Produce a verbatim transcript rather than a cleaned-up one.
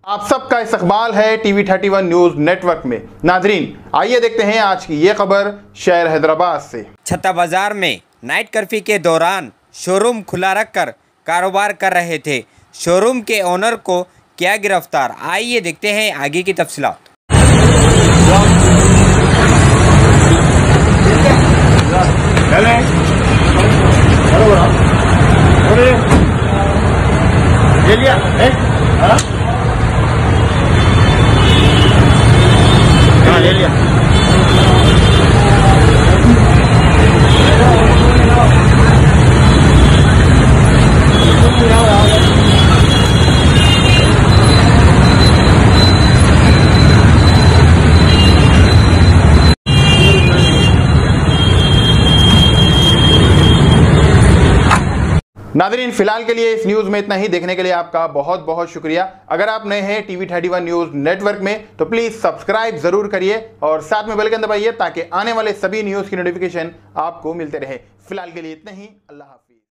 आप सबका इस्तकबाल है TV thirty one news network में। नाजरीन, आइए देखते हैं आज की ये खबर शहर हैदराबाद से। छत्ता बाजार में नाइट कर्फ्यू के दौरान शोरूम खुला रखकर कारोबार कर रहे थे शोरूम के ओनर को किया गिरफ्तार। आइए देखते हैं आगे की तफसीलात। ले लिया है? हाँ? हाँ, ले लिया। नाज़रीन, फिलहाल के लिए इस न्यूज़ में इतना ही। देखने के लिए आपका बहुत बहुत शुक्रिया। अगर आप नए हैं TV thirty one news network में तो प्लीज़ सब्सक्राइब ज़रूर करिए और साथ में बेल आइकन दबाइए ताकि आने वाले सभी न्यूज़ की नोटिफिकेशन आपको मिलते रहे। फिलहाल के लिए इतना ही। अल्लाह हाफ़िज़।